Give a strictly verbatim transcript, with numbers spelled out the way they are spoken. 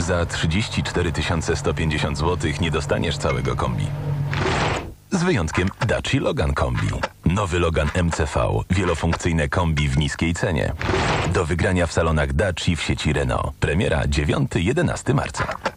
Za trzydzieści cztery tysiące sto pięćdziesiąt złotych nie dostaniesz całego kombi. Z wyjątkiem Daci Logan Kombi. Nowy Logan M C V. Wielofunkcyjne kombi w niskiej cenie. Do wygrania w salonach Daci w sieci Renault. Premiera dziewiątego do jedenastego marca.